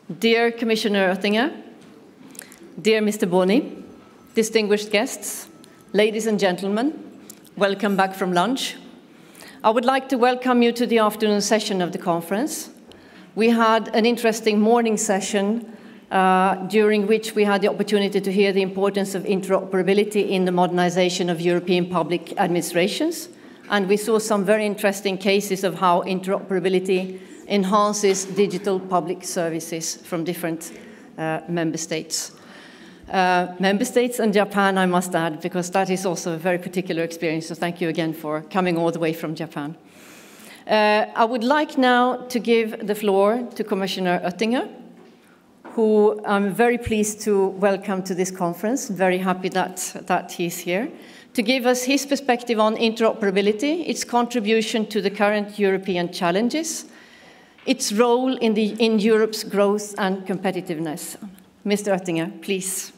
Dear Commissioner Oettinger, dear Mr. Boni, distinguished guests, ladies and gentlemen, welcome back from lunch. I would like to welcome you to the afternoon session of the conference. We had an interesting morning session during which we had the opportunity to hear the importance of interoperability in the modernization of European public administrations. And we saw some very interesting cases of how interoperability enhances digital public services from different member states. Member states and Japan, I must add, because that is also a very particular experience. So thank you again for coming all the way from Japan. I would like now to give the floor to Commissioner Oettinger, who I'm very pleased to welcome to this conference. Very happy that he's here, to give us his perspective on interoperability, its contribution to the current European challenges, its role in Europe's growth and competitiveness. Mr. Oettinger, please.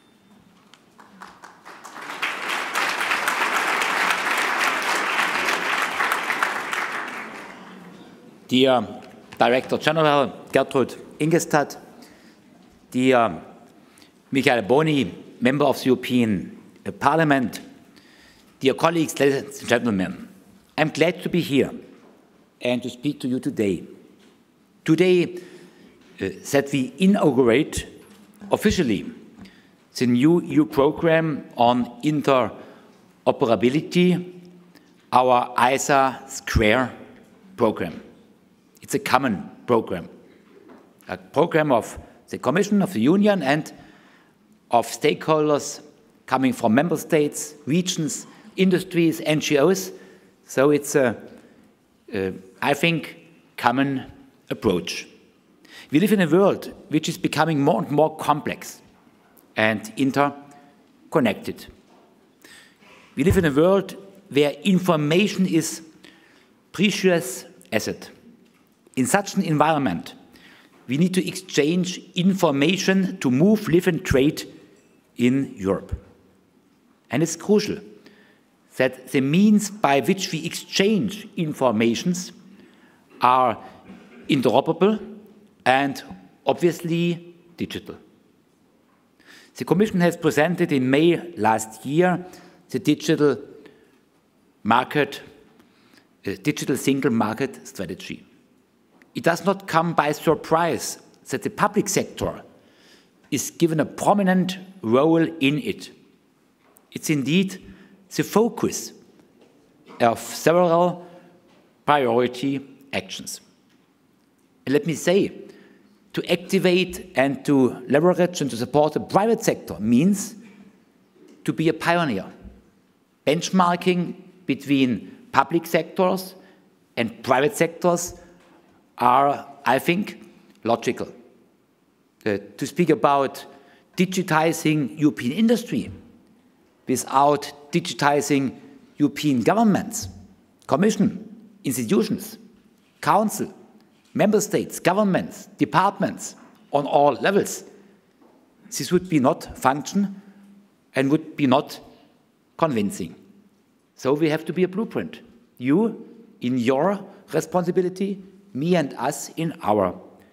Dear Director General Gertrud Ingestad, dear Michael Boni, Member of the European Parliament, dear colleagues, ladies and gentlemen, I'm glad to be here and to speak to you today. Today, that we inaugurate officially the new EU program on interoperability, our ISA Square program. It's a common program, a program of the Commission, of the Union, and of stakeholders coming from member states, regions, industries, NGOs. So it's a, I think, common approach. We live in a world which is becoming more and more complex and interconnected. We live in a world where information is precious asset. In such an environment, we need to exchange information to move, live and trade in Europe. And it's crucial that the means by which we exchange informations are interoperable and obviously digital. The Commission has presented in May last year the digital single market strategy. It does not come by surprise that the public sector is given a prominent role in it. It's indeed the focus of several priority actions. And let me say, to activate and to leverage and to support the private sector means to be a pioneer. Benchmarking between public sectors and private sectors are, I think, logical. To speak about digitizing European industry without digitizing European governments, Commission, institutions, Council, Member States, governments, departments on all levels, this would be not function and would be not convincing. So we have to be a blueprint. You in your responsibility, me and us in our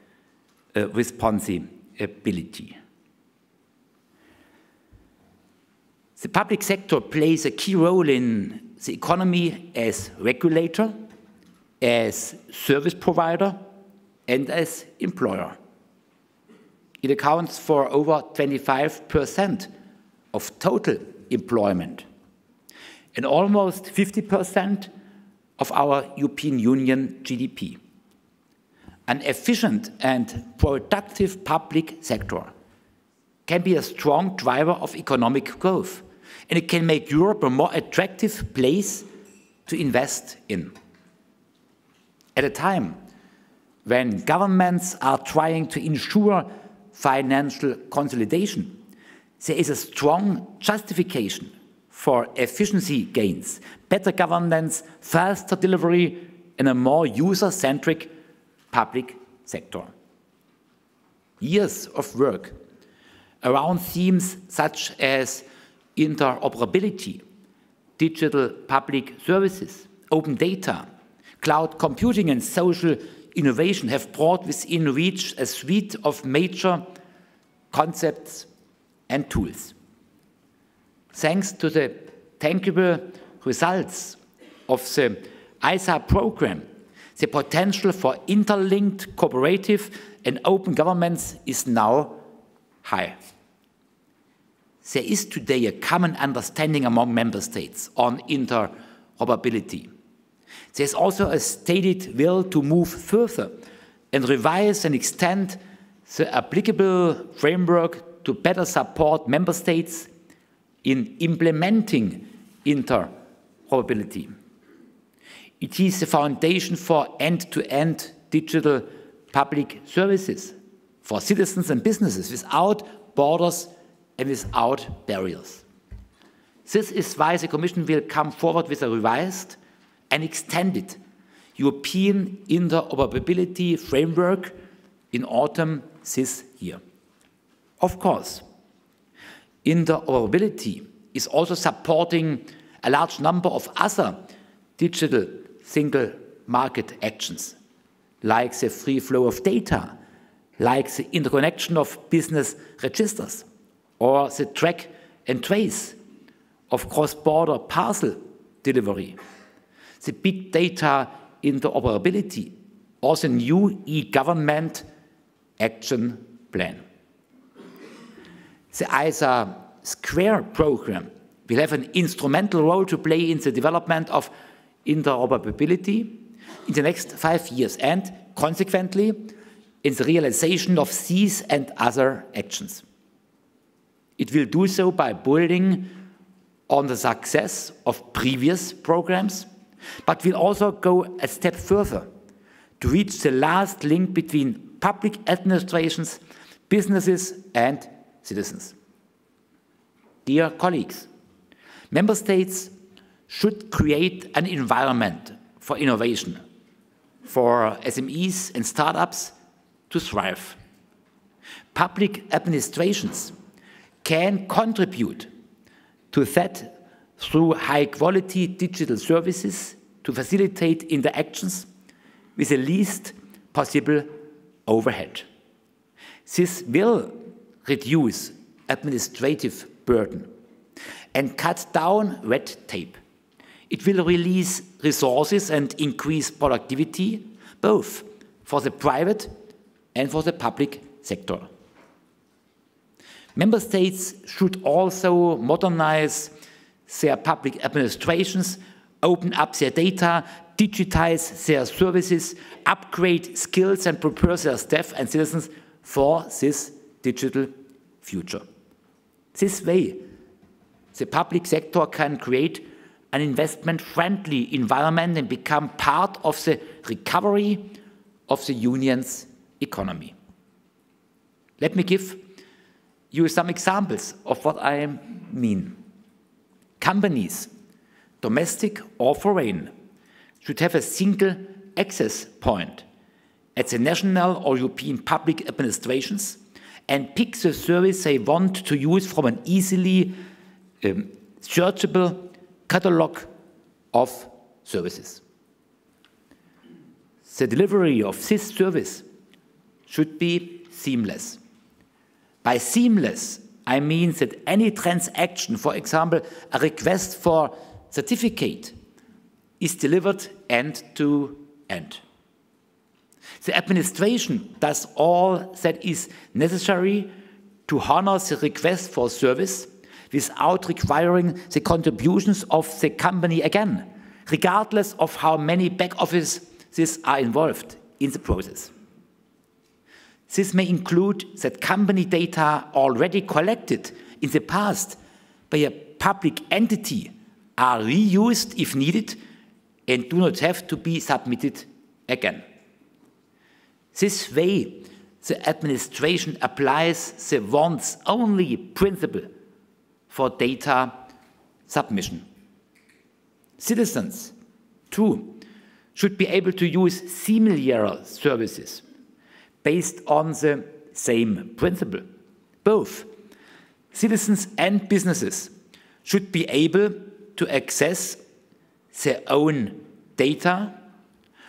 responsibility. The public sector plays a key role in the economy as regulator, as service provider, and as employer. It accounts for over 25% of total employment and almost 50% of our European Union GDP. An efficient and productive public sector can be a strong driver of economic growth, and it can make Europe a more attractive place to invest in. At a time when governments are trying to ensure financial consolidation, there is a strong justification for efficiency gains, better governance, faster delivery, and a more user-centric public sector. Years of work around themes such as interoperability, digital public services, open data, cloud computing and social innovation have brought within reach a suite of major concepts and tools. Thanks to the tangible results of the ISA program, the potential for interlinked, cooperative and open governments is now high. There is today a common understanding among member states on interoperability. There is also a stated will to move further and revise and extend the applicable framework to better support member states in implementing interoperability. It is the foundation for end-to-end digital public services for citizens and businesses without borders and without barriers. This is why the Commission will come forward with a revised and extended European interoperability framework in autumn this year. Of course, interoperability is also supporting a large number of other digital single market actions, like the free flow of data, like the interconnection of business registers, or the track and trace of cross-border parcel delivery, the big data interoperability, or the new e-government action plan. The ISA Square program will have an instrumental role to play in the development of interoperability in the next 5 years and, consequently, in the realization of these and other actions. It will do so by building on the success of previous programs, but will also go a step further to reach the last link between public administrations, businesses and citizens. Dear colleagues, member states should create an environment for innovation, for SMEs and startups to thrive. Public administrations can contribute to that through high-quality digital services to facilitate interactions with the least possible overhead. This will reduce administrative burden and cut down red tape. It will release resources and increase productivity, both for the private and for the public sector. Member states should also modernize their public administrations, open up their data, digitize their services, upgrade skills and prepare their staff and citizens for this digital future. This way, the public sector can create an investment-friendly environment and become part of the recovery of the Union's economy. Let me give you some examples of what I mean. Companies, domestic or foreign, should have a single access point at the national or European public administrations and pick the service they want to use from an easily searchable catalogue of services. The delivery of this service should be seamless. By seamless, I mean that any transaction, for example, a request for certificate, is delivered end to end. The administration does all that is necessary to honor the request for service without requiring the contributions of the company again, regardless of how many back offices are involved in the process. This may include that company data already collected in the past by a public entity are reused if needed and do not have to be submitted again. This way, the administration applies the once-only principle for data submission. Citizens, too, should be able to use similar services based on the same principle. Both citizens and businesses should be able to access their own data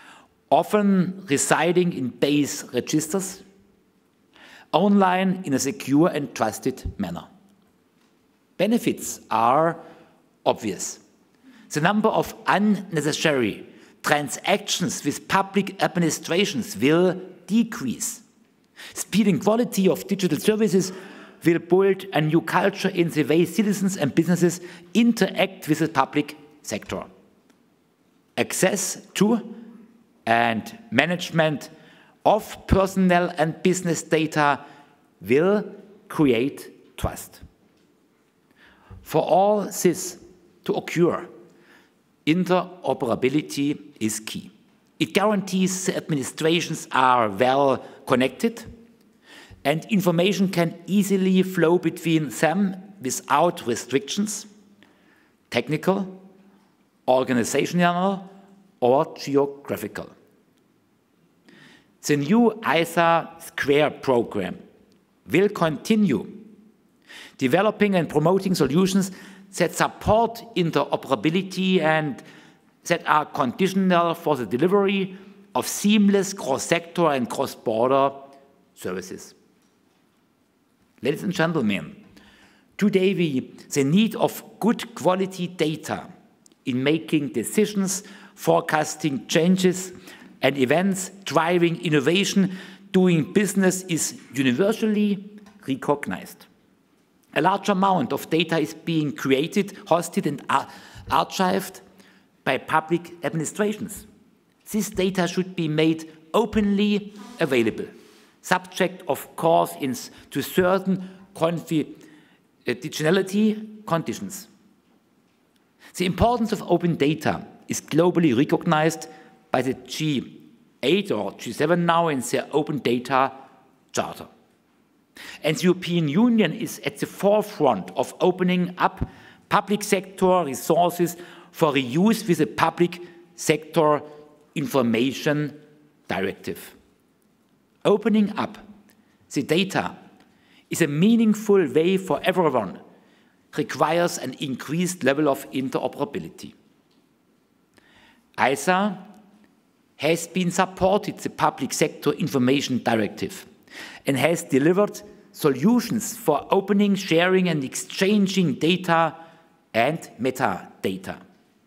often residing in base registers, online in a secure and trusted manner. Benefits are obvious. The number of unnecessary transactions with public administrations will decrease. Speed and quality of digital services will build a new culture in the way citizens and businesses interact with the public sector. Access to and management of personnel and business data will create trust. For all this to occur, interoperability is key. It guarantees the administrations are well connected and information can easily flow between them without restrictions, technical, organizational, or geographical. The new ISA Square program will continue developing and promoting solutions that support interoperability and that are conditional for the delivery of seamless cross-sector and cross-border services. Ladies and gentlemen, today the need of good quality data in making decisions, forecasting changes and events, driving innovation, doing business is universally recognized. A large amount of data is being created, hosted and archived by public administrations. This data should be made openly available, subject, of course, to certain confidentiality conditions. The importance of open data is globally recognized by the G8 or G7 now in their Open Data Charter. And the European Union is at the forefront of opening up public sector resources for reuse with the Public Sector Information Directive. Opening up the data is a meaningful way for everyone, requires an increased level of interoperability. ISA has been supported the Public Sector Information Directive and has delivered solutions for opening, sharing and exchanging data and metadata.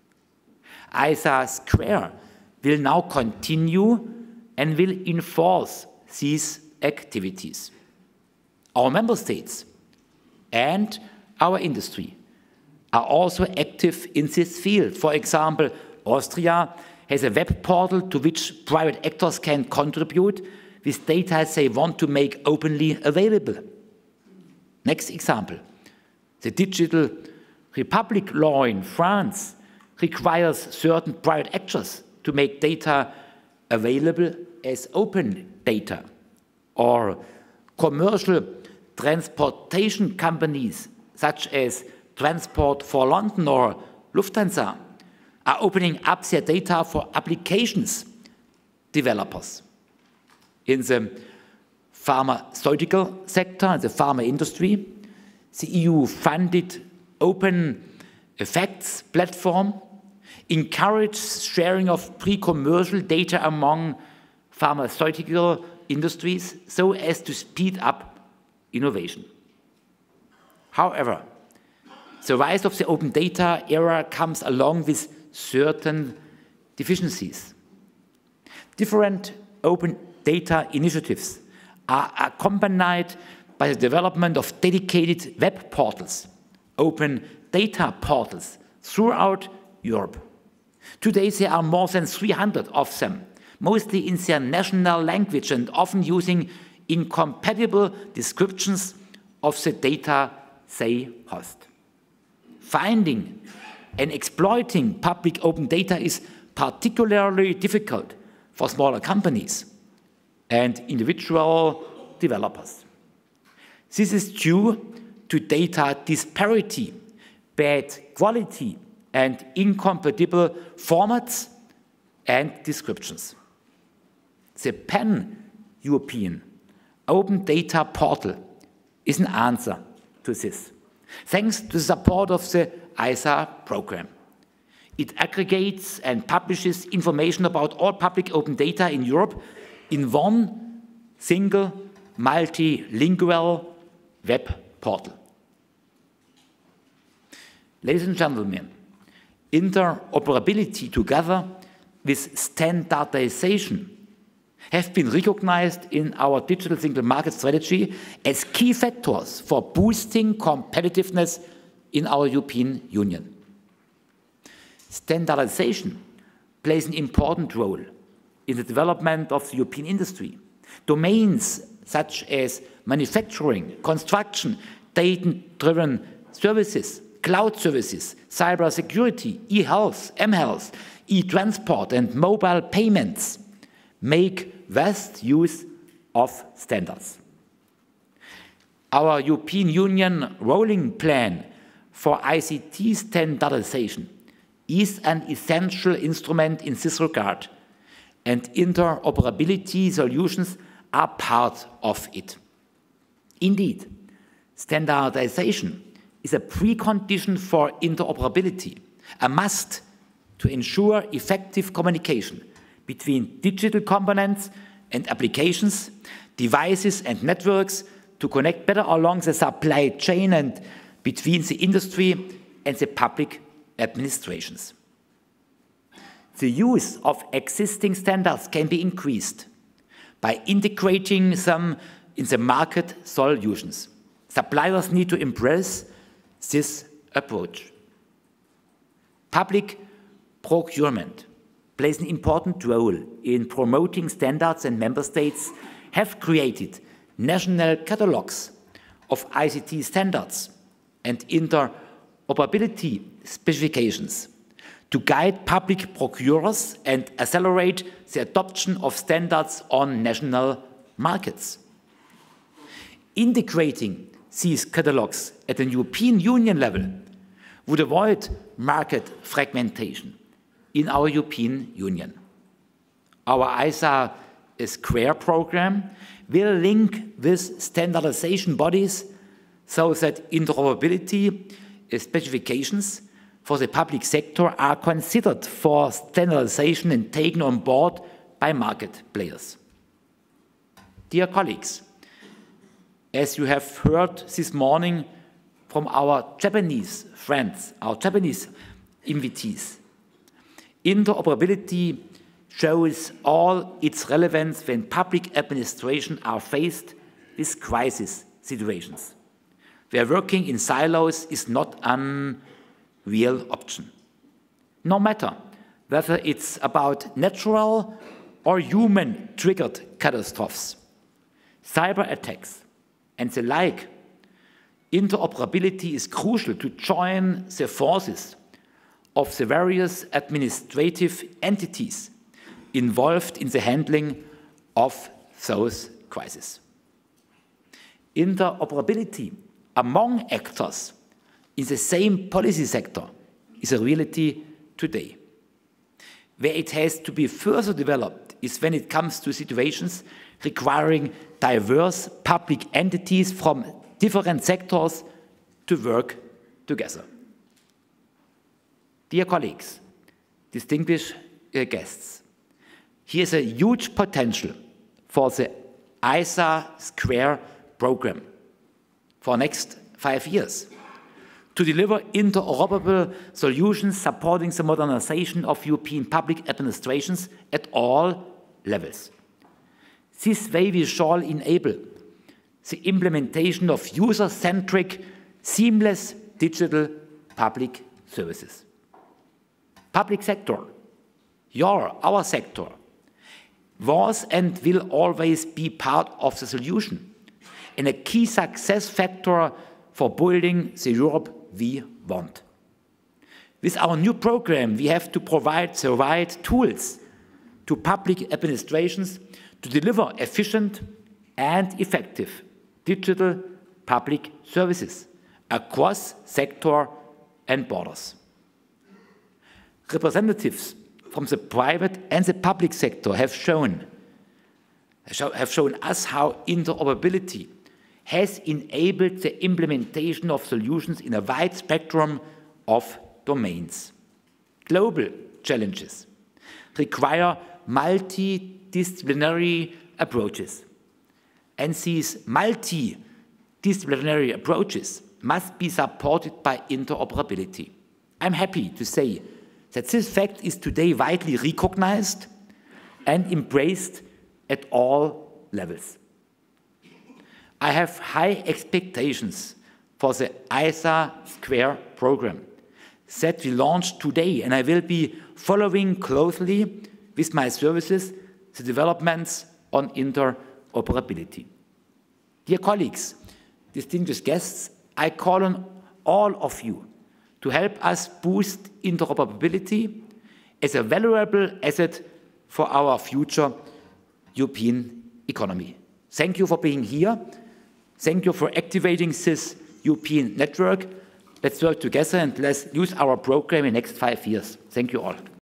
ISA Square will now continue and will enforce these activities. Our member states and our industry are also active in this field. For example, Austria has a web portal to which private actors can contribute with data they want to make openly available. Next example, the Digital Republic law in France requires certain private actors to make data available as open data, or commercial transportation companies such as Transport for London or Lufthansa are opening up their data for applications developers. In the pharmaceutical sector, the pharma industry, the EU-funded Open Effects platform encourages sharing of pre-commercial data among pharmaceutical industries so as to speed up innovation. However, the rise of the open data era comes along with certain deficiencies. Different open data initiatives are accompanied by the development of dedicated web portals, open data portals throughout Europe. Today there are more than 300 of them, mostly in their national language and often using incompatible descriptions of the data they host. Finding and exploiting public open data is particularly difficult for smaller companies and individual developers. This is due to data disparity, bad quality, and incompatible formats and descriptions. The Pan-European Open Data Portal is an answer to this, thanks to the support of the ISA program. It aggregates and publishes information about all public open data in Europe in one single multilingual web portal. Ladies and gentlemen, interoperability together with standardization have been recognized in our digital single market strategy as key factors for boosting competitiveness in our European Union. Standardization plays an important role in the development of the European industry. Domains such as manufacturing, construction, data-driven services, cloud services, cybersecurity, e-health, mHealth, e-transport and mobile payments make vast use of standards. Our European Union rolling plan for ICT standardization is an essential instrument in this regard, and interoperability solutions are part of it. Indeed, standardization is a precondition for interoperability, a must to ensure effective communication between digital components and applications, devices and networks to connect better along the supply chain and between the industry and the public administrations. The use of existing standards can be increased by integrating them in the market solutions. Suppliers need to embrace this approach. Public procurement plays an important role in promoting standards, and member states have created national catalogues of ICT standards and interoperability specifications to guide public procurers and accelerate the adoption of standards on national markets. Integrating these catalogues at an European Union level would avoid market fragmentation in our European Union. Our ISA Square program will link with standardization bodies so that interoperability specifications for the public sector are considered for standardization and taken on board by market players. Dear colleagues, as you have heard this morning from our Japanese friends, our Japanese invitees, interoperability shows all its relevance when public administration are faced with crisis situations, where working in silos is not an real option. No matter whether it's about natural or human-triggered catastrophes, cyber attacks, and the like, interoperability is crucial to join the forces of the various administrative entities involved in the handling of those crises. Interoperability among actors in the same policy sector is a reality today. Where it has to be further developed is when it comes to situations requiring diverse public entities from different sectors to work together. Dear colleagues, distinguished guests, here is a huge potential for the ISA Square program for the next 5 years to deliver interoperable solutions supporting the modernization of European public administrations at all levels. This way we shall enable the implementation of user-centric, seamless digital public services. Public sector, our sector, was and will always be part of the solution and a key success factor for building the Europe we want. With our new program, we have to provide the right tools to public administrations to deliver efficient and effective digital public services across sector and borders. Representatives from the private and the public sector have shown us how interoperability has enabled the implementation of solutions in a wide spectrum of domains. global challenges require multidisciplinary approaches. And these multidisciplinary approaches must be supported by interoperability. I'm happy to say that this fact is today widely recognized and embraced at all levels. I have high expectations for the ISA Square program that we launched today, and I will be following closely with my services the developments on interoperability. Dear colleagues, distinguished guests, I call on all of you to help us boost interoperability as a valuable asset for our future European economy. Thank you for being here. Thank you for activating this European network. Let's work together and let's use our program in the next 5 years. Thank you all.